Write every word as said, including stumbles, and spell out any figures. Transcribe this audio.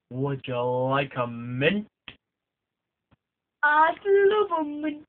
Would you like a mint? I love a mint.